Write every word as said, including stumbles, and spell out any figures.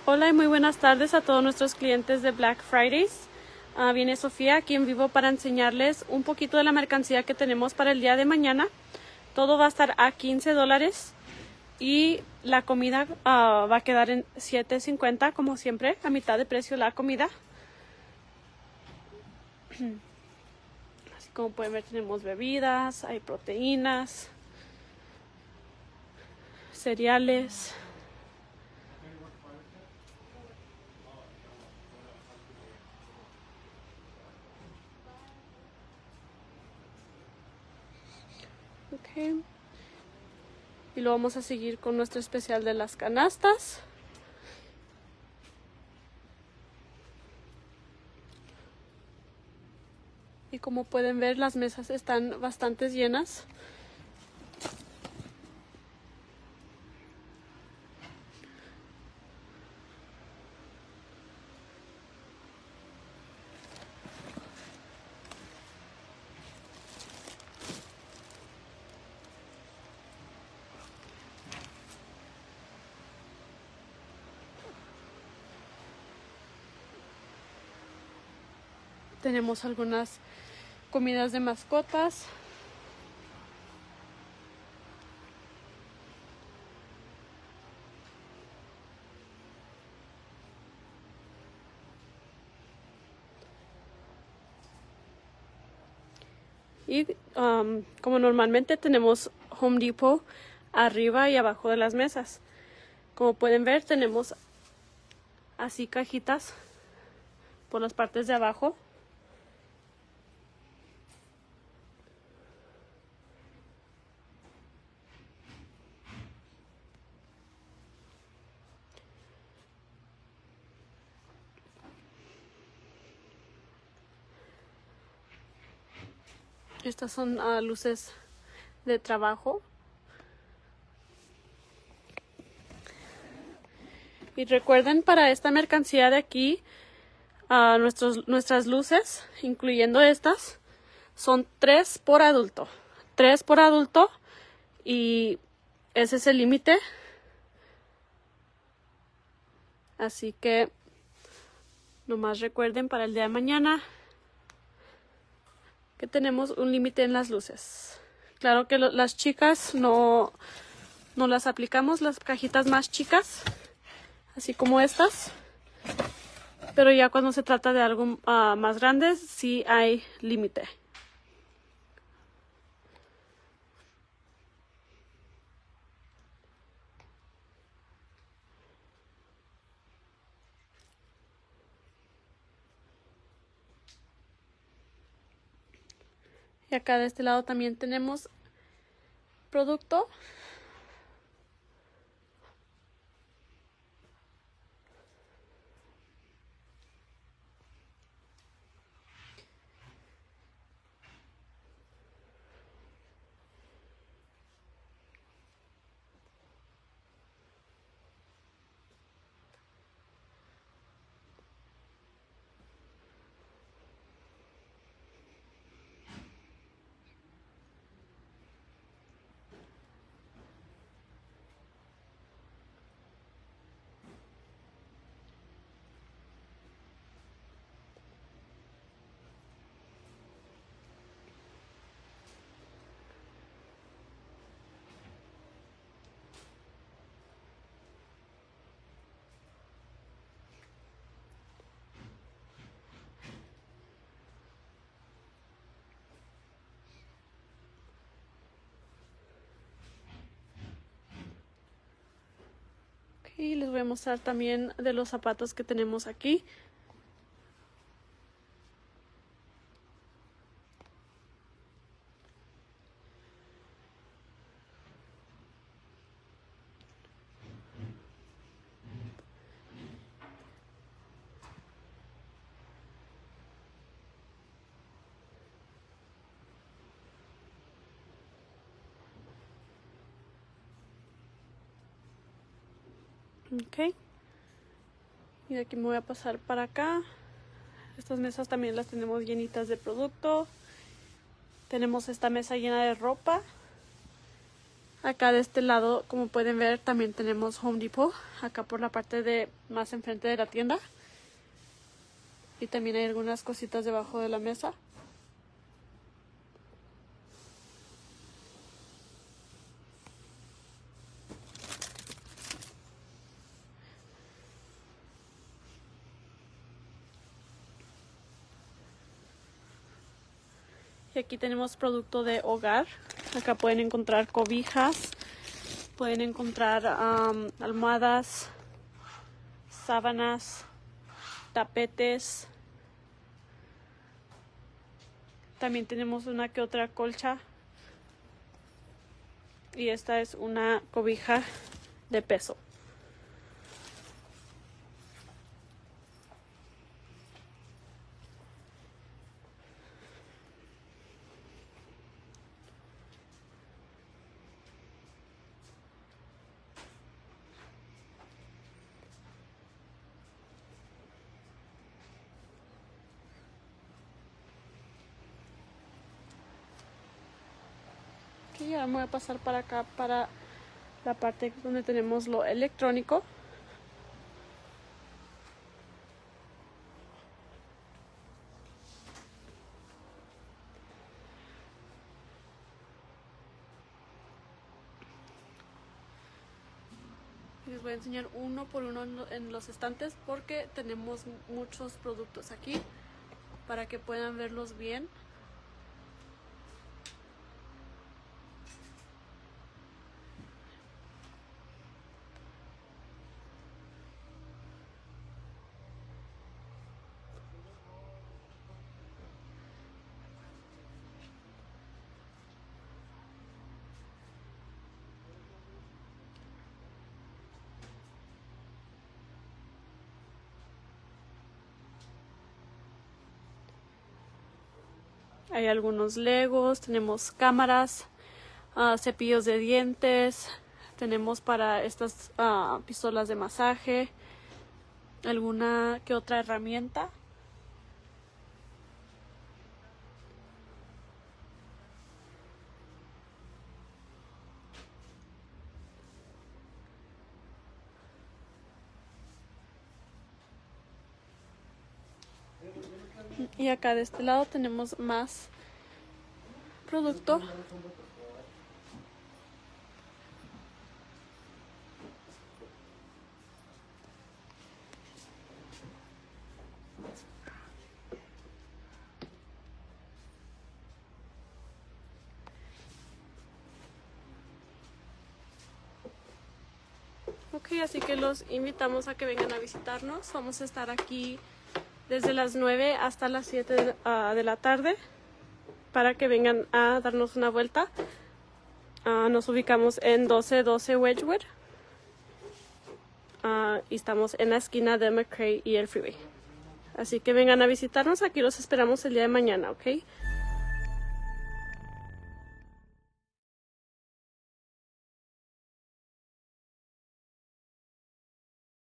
Hola y muy buenas tardes a todos nuestros clientes de Black Fridays. Uh, viene Sofía aquí en vivo para enseñarles un poquito de la mercancía que tenemos para el día de mañana. Todo va a estar a quince dólares y la comida uh, va a quedar en siete cincuenta como siempre, a mitad de precio la comida. Así como pueden ver, tenemos bebidas, hay proteínas, cereales. Okay. Y lo vamos a seguir con nuestro especial de las canastas. Y como pueden ver, las mesas están bastante llenas. Tenemos algunas comidas de mascotas. Y um, como normalmente tenemos Home Depot arriba y abajo de las mesas. Como pueden ver, tenemos así cajitas por las partes de abajo. Estas son uh, luces de trabajo. Y recuerden, para esta mercancía de aquí, uh, nuestros, nuestras luces, incluyendo estas, son tres por adulto. Tres por adulto y ese es el límite. Así que nomás recuerden para el día de mañana que tenemos un límite en las luces. Claro que lo, las chicas no, no las aplicamos, las cajitas más chicas, así como estas. Pero ya cuando se trata de algo uh, más grande, sí hay límite. Y acá de este lado también tenemos producto. Y les voy a mostrar también de los zapatos que tenemos aquí. Ok. Y de aquí me voy a pasar para acá. Estas mesas también las tenemos llenitas de producto. Tenemos esta mesa llena de ropa. Acá de este lado, como pueden ver, también tenemos Home Depot. Acá por la parte de más enfrente de la tienda. Y también hay algunas cositas debajo de la mesa. Y aquí tenemos producto de hogar. Acá pueden encontrar cobijas, pueden encontrar um, almohadas, sábanas, tapetes. También tenemos una que otra colcha. Y esta es una cobija de peso. Y ahora me voy a pasar para acá, para la parte donde tenemos lo electrónico. Les voy a enseñar uno por uno en los estantes porque tenemos muchos productos aquí para que puedan verlos bien. Hay algunos legos, tenemos cámaras, uh, cepillos de dientes, tenemos para estas uh, pistolas de masaje, alguna que otra herramienta. Y acá de este lado tenemos más producto. Ok, así que los invitamos a que vengan a visitarnos. Vamos a estar aquí desde las nueve hasta las siete de, uh, de la tarde para que vengan a darnos una vuelta. Uh, nos ubicamos en doce doce Wedgwood uh, y estamos en la esquina de McCray y el Freeway. Así que vengan a visitarnos, aquí los esperamos el día de mañana, ¿ok?